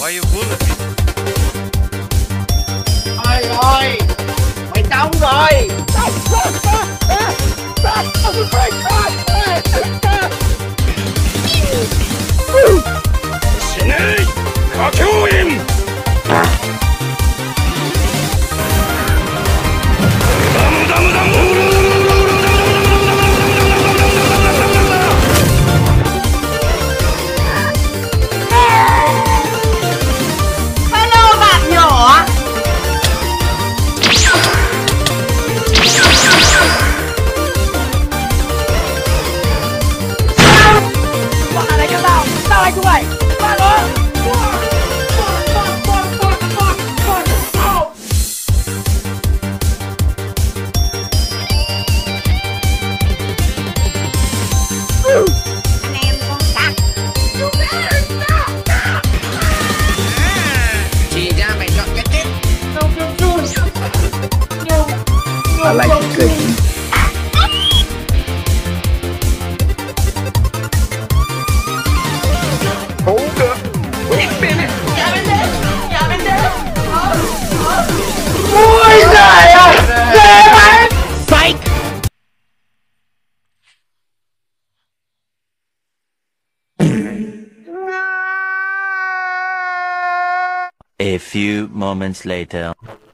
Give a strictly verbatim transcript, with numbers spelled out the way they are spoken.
Why you bullying me? Thôi rồi, mày trông rồi. 신의 가교임! Hello bạn nhỏ. Bọn này cho tao, tao đánh chúng mày. Ba nó. Anh em con cặc. Chỉ ra mày chọn cái chết. I like the cookie. Hold up. Ôi giời ơi, ghê vậy. Psych! A few moments later.